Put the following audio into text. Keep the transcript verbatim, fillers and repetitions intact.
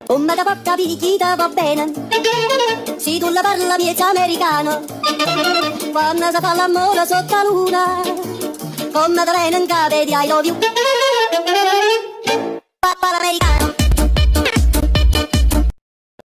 Come da porca picchita va bene, se tu la parla miezza americano, quando si fa l'amore sotto la luna, come da bene in capo di I love you.